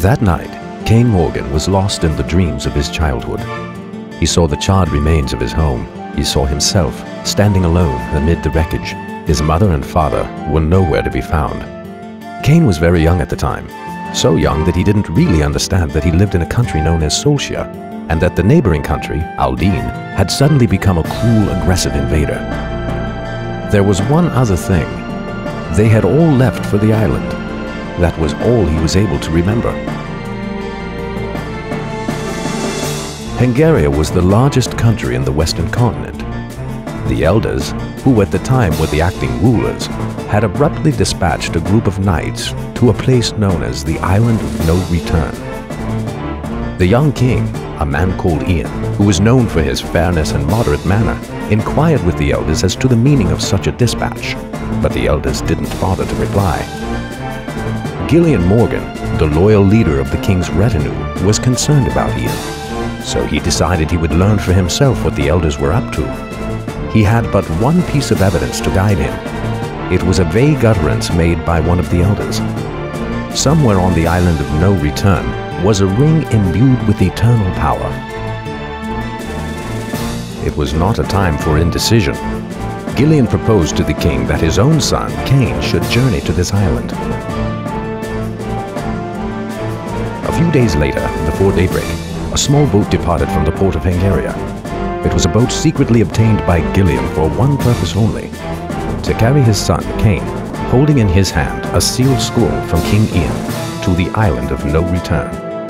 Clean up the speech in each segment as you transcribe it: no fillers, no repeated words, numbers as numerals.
That night, Cain Morgan was lost in the dreams of his childhood. He saw the charred remains of his home. He saw himself standing alone amid the wreckage. His mother and father were nowhere to be found. Cain was very young at the time, so young that he didn't really understand that he lived in a country known as Solcia, and that the neighboring country, Aldine, had suddenly become a cruel, aggressive invader. There was one other thing. They had all left for the island. That was all he was able to remember. Pangaria was the largest country in the western continent. The elders, who at the time were the acting rulers, had abruptly dispatched a group of knights to a place known as the Island of No Return. The young king, a man called Ian, who was known for his fairness and moderate manner, inquired with the elders as to the meaning of such a dispatch, but the elders didn't bother to reply. Gillian Morgan, the loyal leader of the king's retinue, was concerned about Ian, so he decided he would learn for himself what the elders were up to. He had but one piece of evidence to guide him. It was a vague utterance made by one of the elders. Somewhere on the Island of No Return was a ring imbued with eternal power. It was not a time for indecision. Gillian proposed to the king that his own son, Cain, should journey to this island. A few days later, before daybreak, a small boat departed from the port of Pangaria. It was a boat secretly obtained by Gillian for one purpose only: to carry his son, Cain, holding in his hand a sealed scroll from King Ian, to the Island of No Return.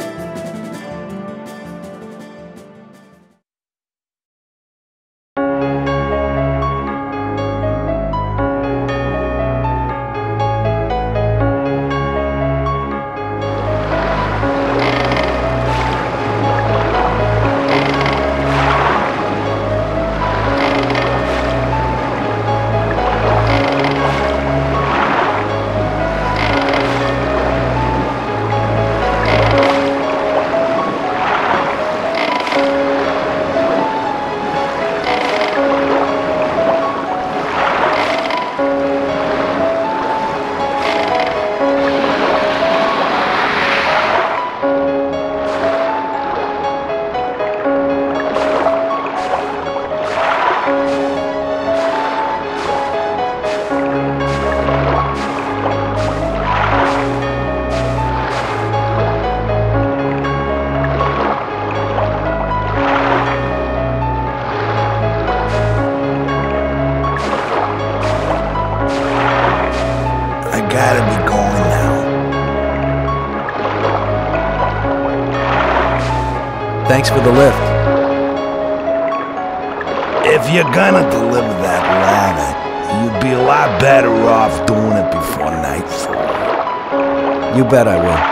Thanks for the lift. If you're gonna deliver that ladder, you'd be a lot better off doing it before nightfall. You bet I will.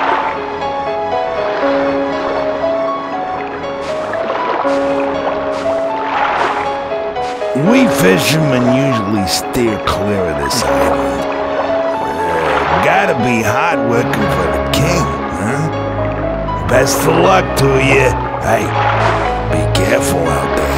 We fishermen usually steer clear of this island. Gotta be hard working for the king, huh? Best of luck to you. Hey, be careful out there.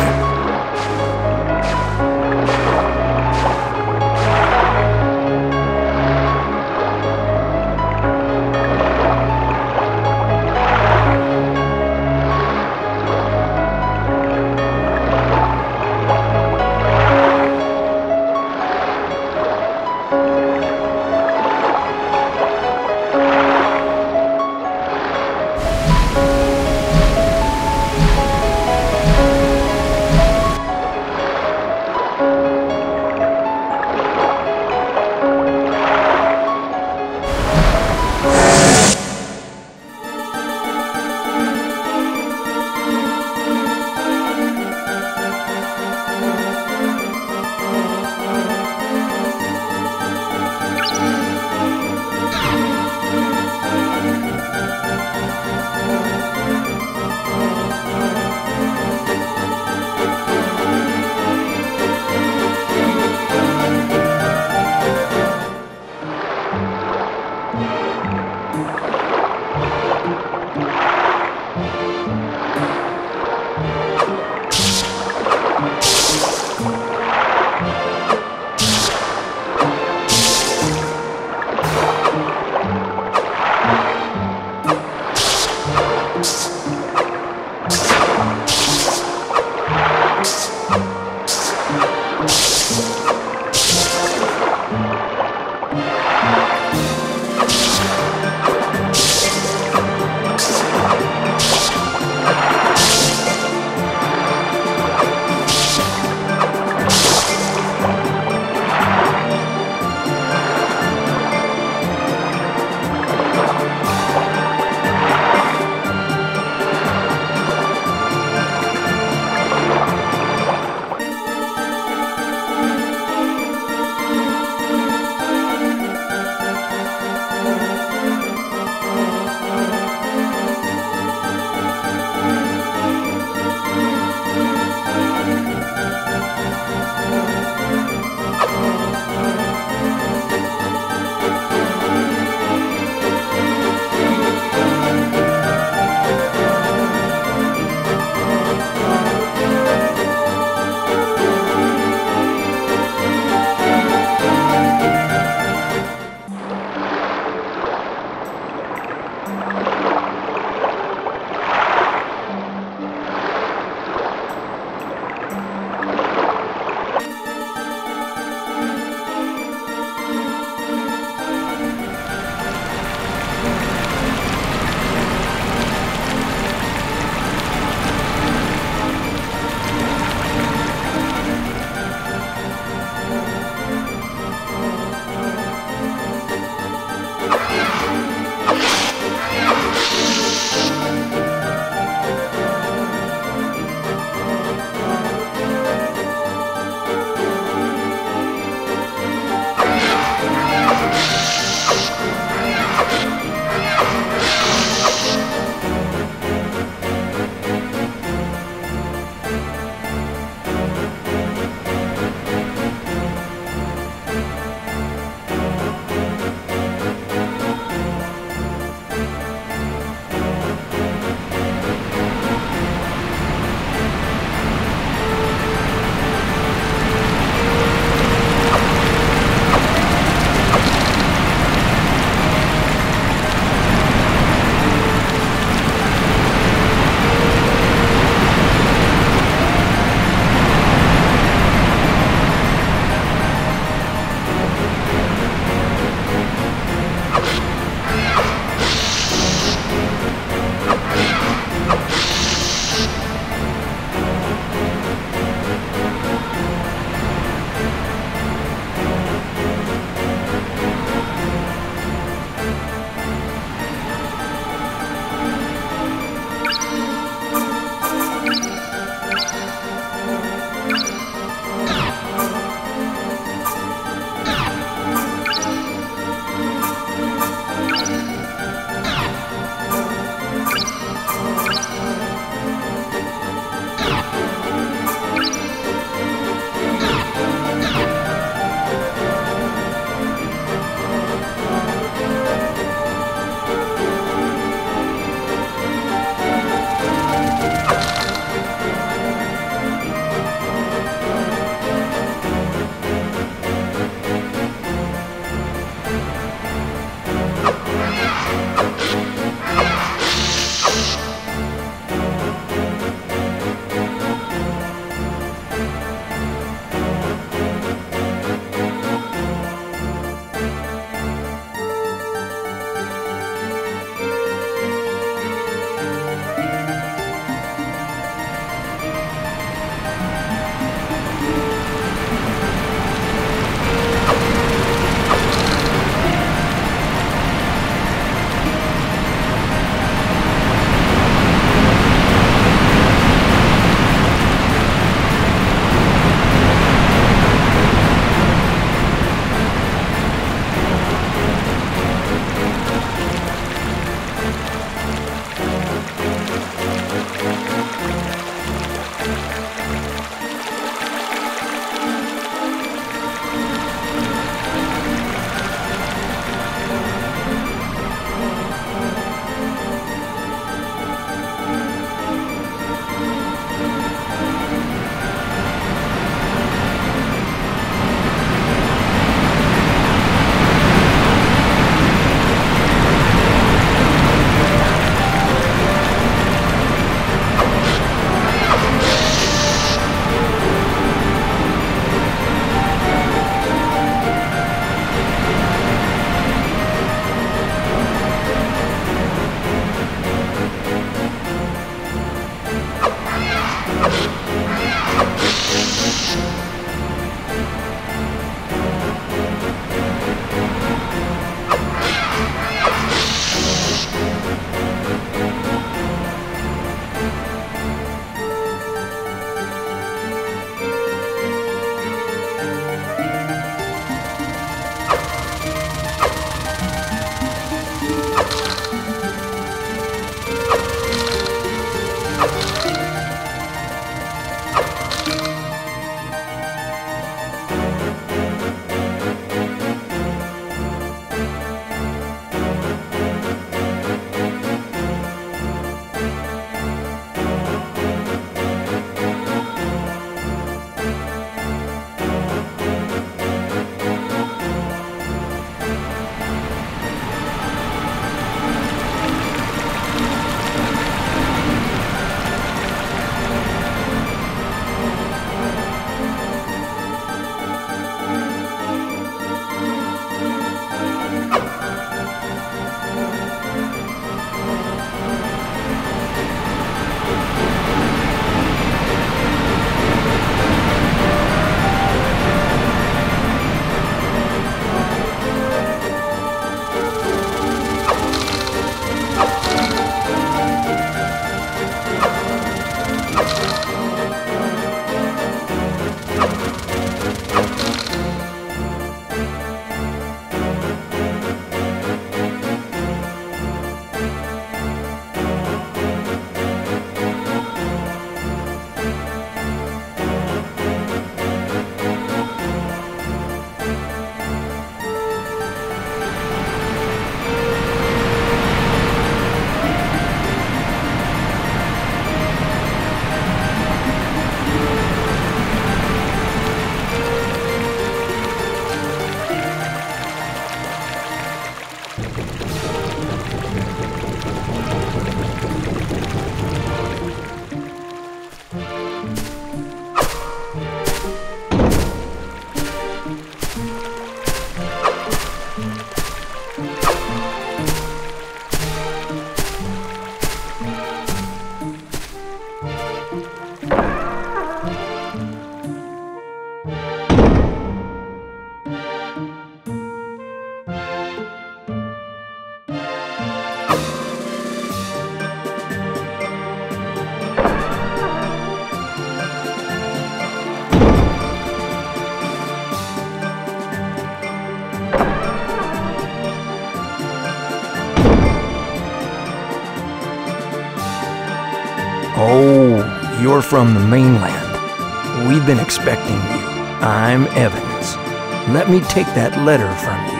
Oh, you're from the mainland. We've been expecting you. I'm Evans. Let me take that letter from you.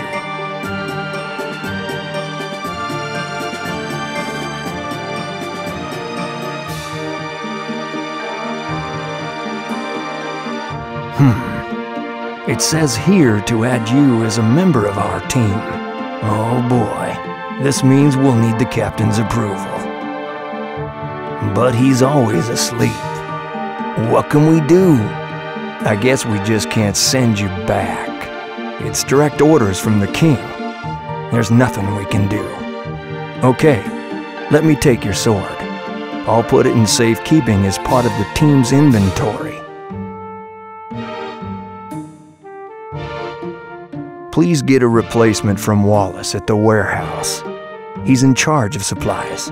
It says here to add you as a member of our team. Oh boy, this means we'll need the captain's approval. But he's always asleep. What can we do? I guess we just can't send you back. It's direct orders from the king. There's nothing we can do. Okay, let me take your sword. I'll put it in safekeeping as part of the team's inventory. Please get a replacement from Wallace at the warehouse. He's in charge of supplies.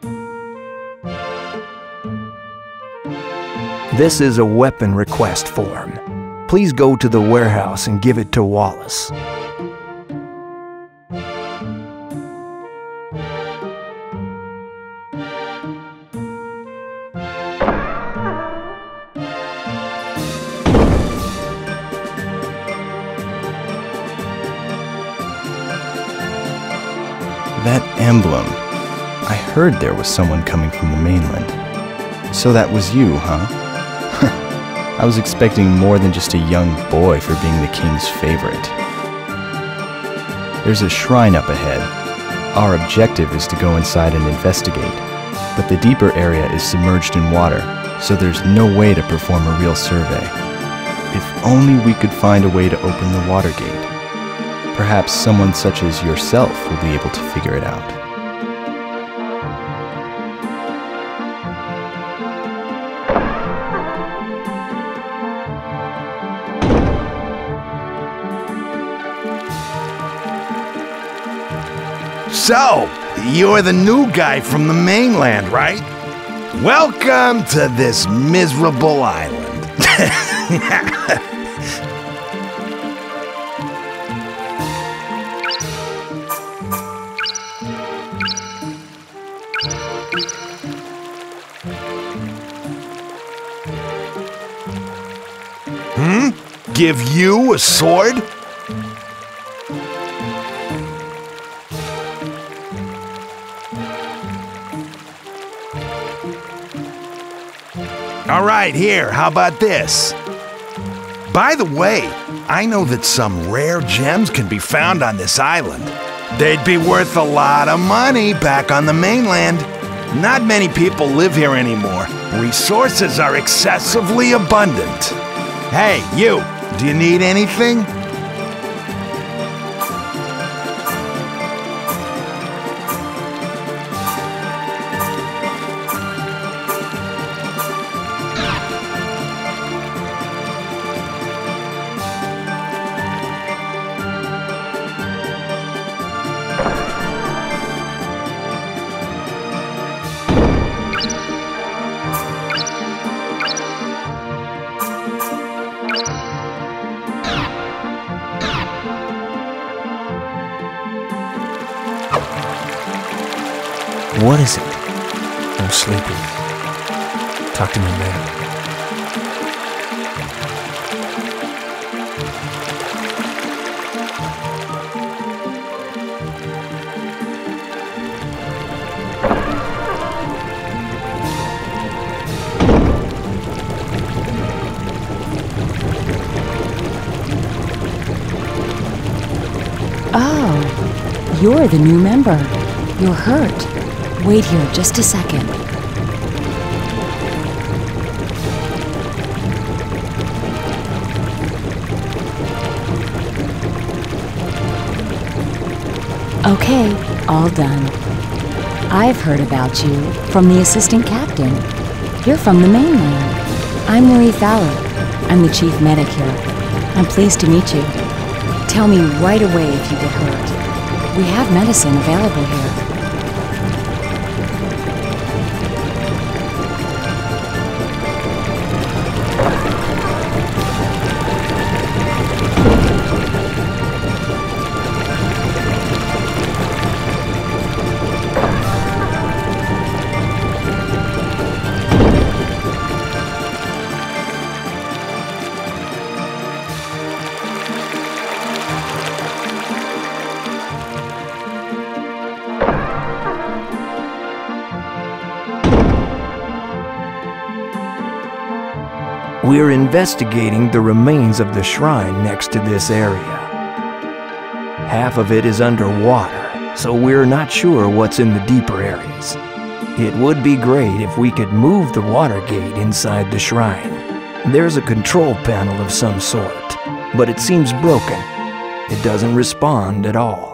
This is a weapon request form. Please go to the warehouse and give it to Wallace. That emblem. I heard there was someone coming from the mainland. So that was you, huh? I was expecting more than just a young boy for being the king's favorite. There's a shrine up ahead. Our objective is to go inside and investigate, but the deeper area is submerged in water, so there's no way to perform a real survey. If only we could find a way to open the water gate. Perhaps someone such as yourself will be able to figure it out. So, you're the new guy from the mainland, right? Welcome to this miserable island. Give you a sword? All right, here, how about this? By the way, I know that some rare gems can be found on this island. They'd be worth a lot of money back on the mainland. Not many people live here anymore. Resources are excessively abundant. Hey, you, do you need anything? What is it? I'm sleepy. Talk to me, man. Oh, you're the new member. You're hurt. Wait here just a second. Okay, all done. I've heard about you from the assistant captain. You're from the mainland. I'm Marie Fowler. I'm the chief medic here. I'm pleased to meet you. Tell me right away if you get hurt. We have medicine available here. We're investigating the remains of the shrine next to this area. Half of it is underwater, so we're not sure what's in the deeper areas. It would be great if we could move the water gate inside the shrine. There's a control panel of some sort, but it seems broken. It doesn't respond at all.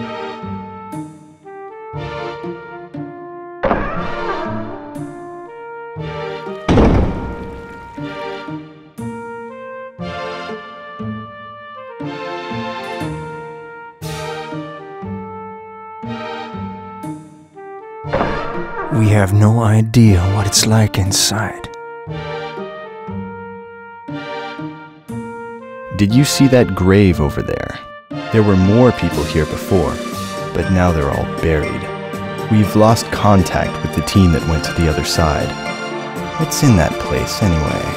We have no idea what it's like inside. Did you see that grave over there? There were more people here before, but now they're all buried. We've lost contact with the team that went to the other side. What's in that place anyway?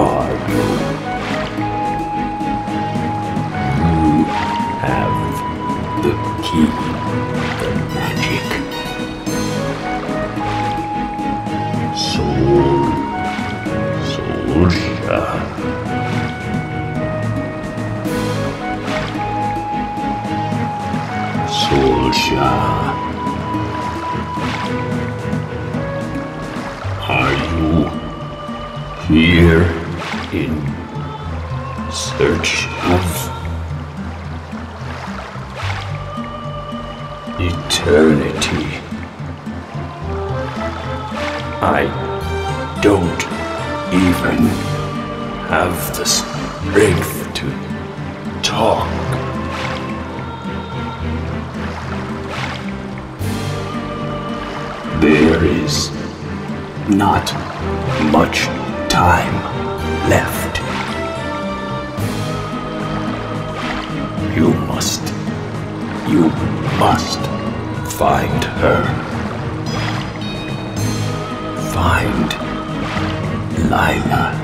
are you? You have the key, the magic. Soulja. Soulja. Are you here in search of eternity? I don't even have the strength to talk. There is not much time left. You must find her. Find Lila.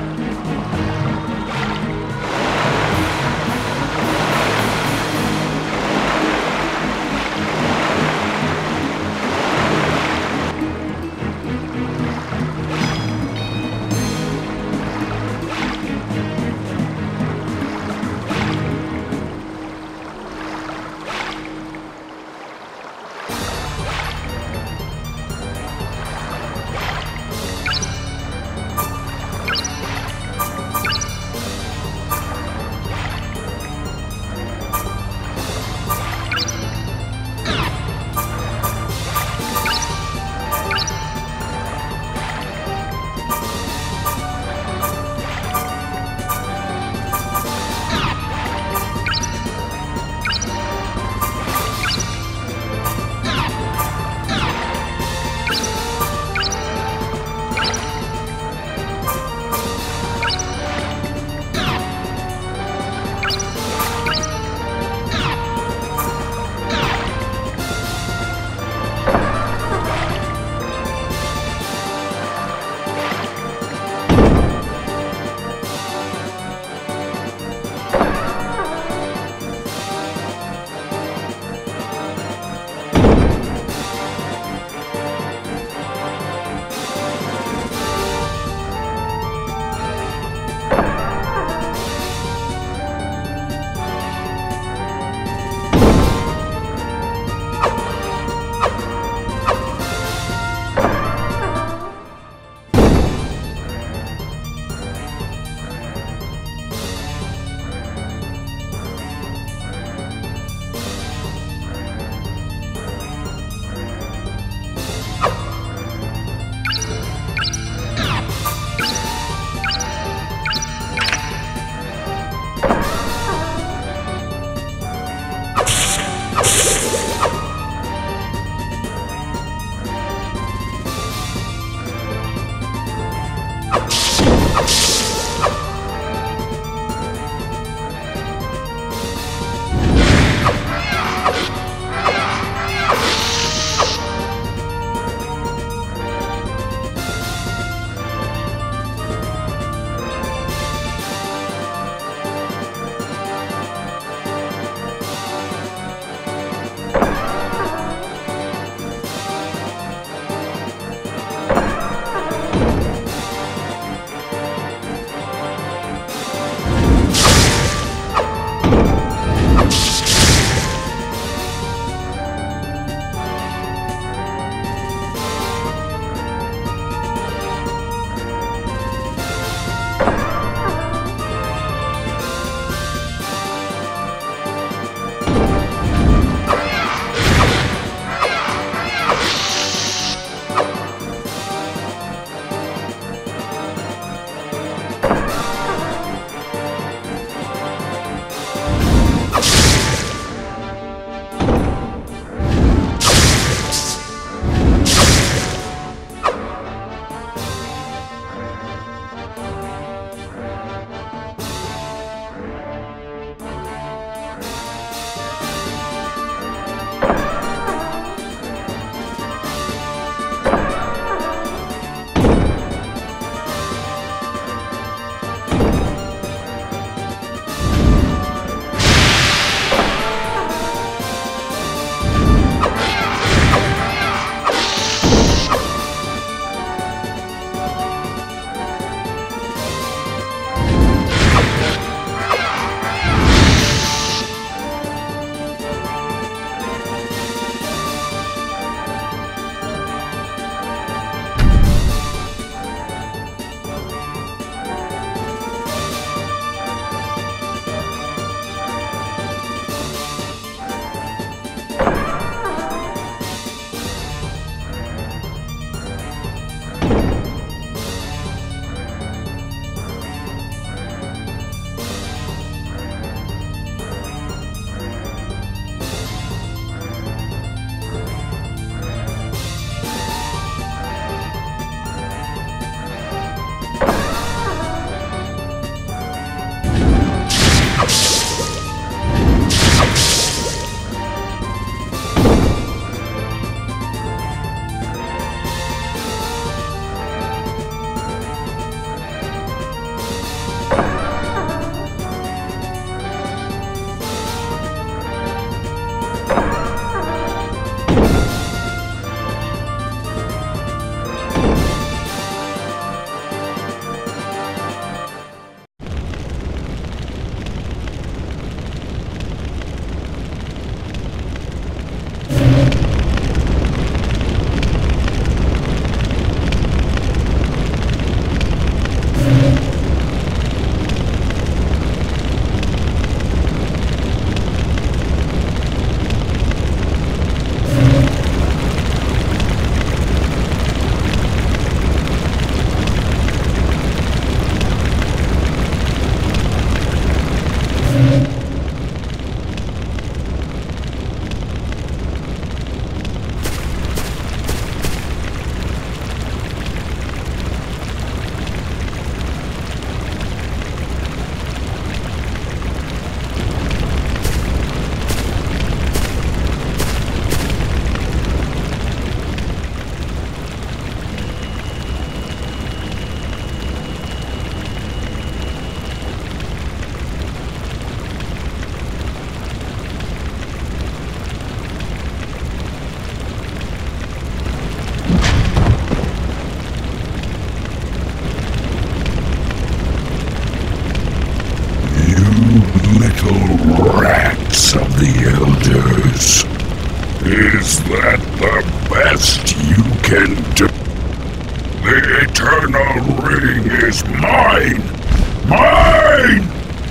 Metal rats of the Elders. Is that the best you can do? The Eternal Ring is mine! Mine!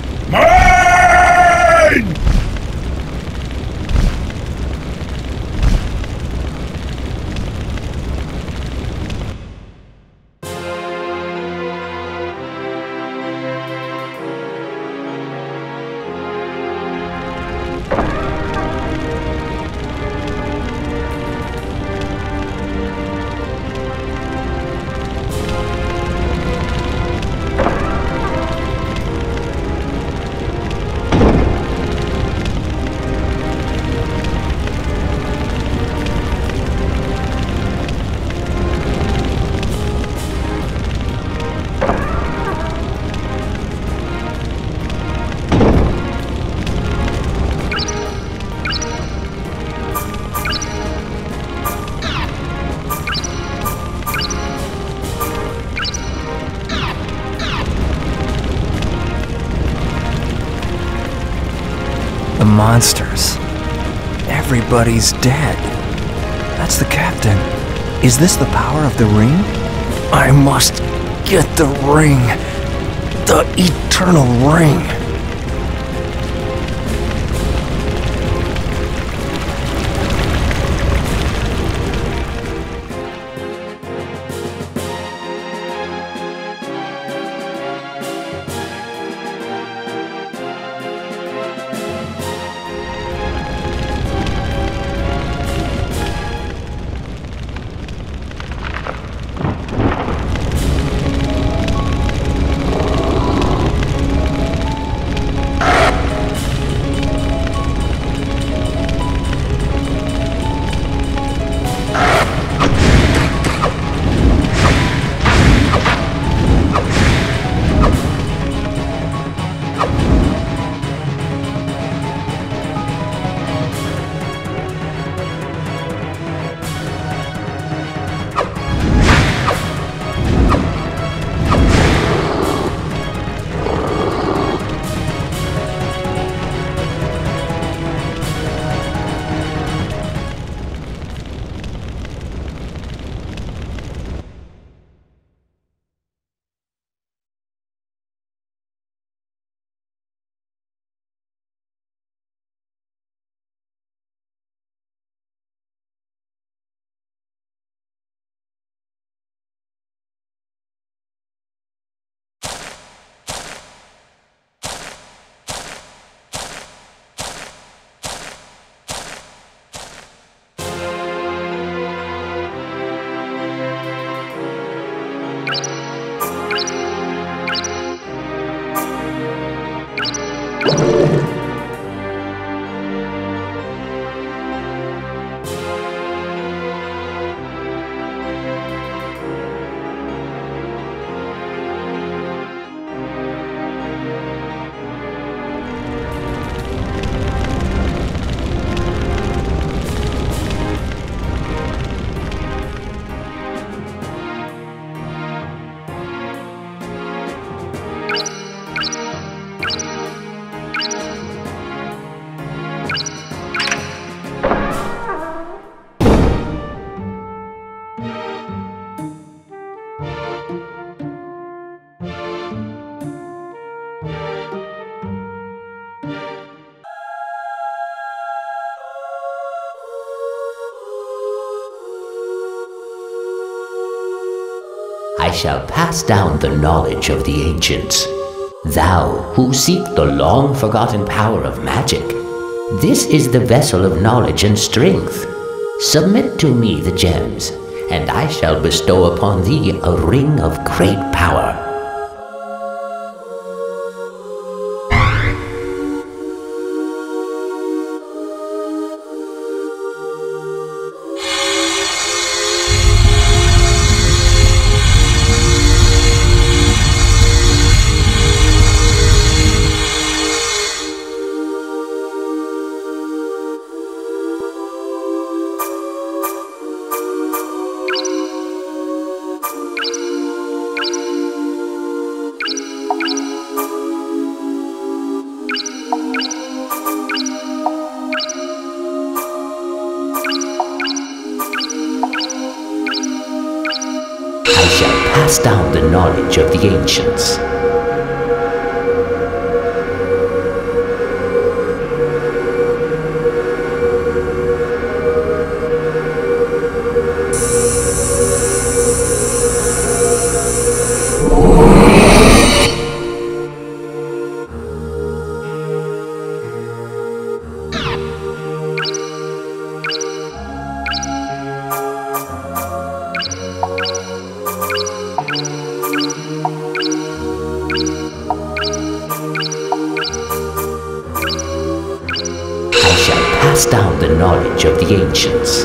Mine! The monsters. Everybody's dead. That's the captain. Is this the power of the ring? I must get the ring. The Eternal Ring. I shall pass down the knowledge of the ancients. Thou, who seek the long-forgotten power of magic, this is the vessel of knowledge and strength. Submit to me the gems, and I shall bestow upon thee a ring of great power. pass down the knowledge of the ancients. Pass down the knowledge of the ancients.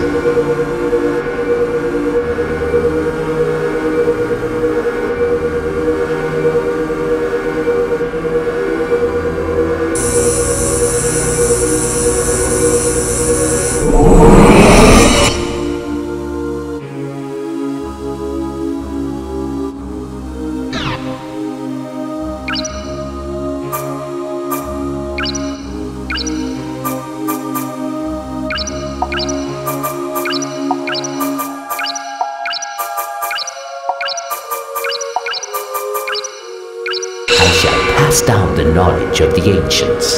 I shall pass down the knowledge of the ancients.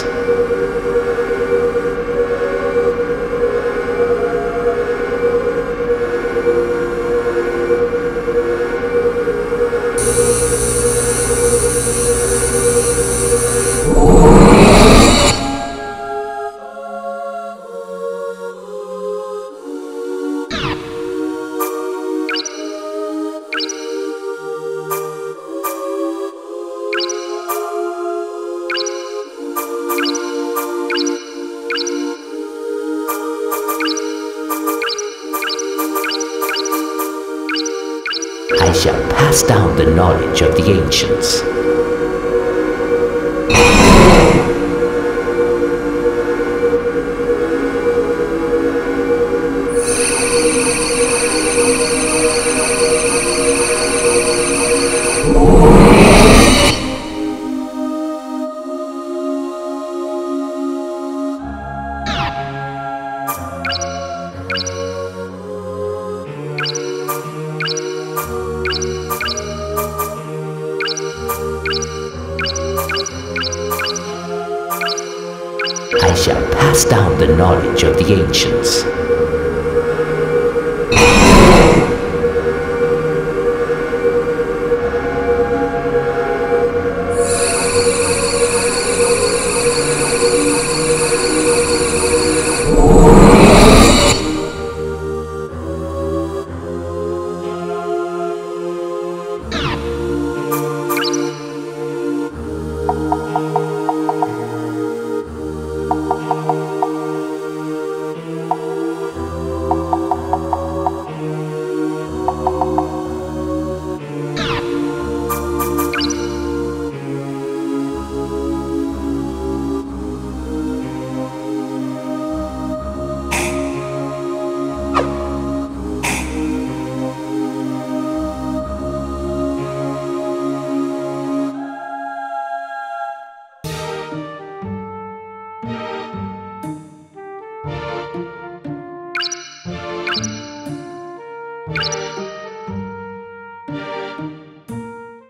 I shall pass down the knowledge of the ancients. I shall pass down the knowledge of the ancients.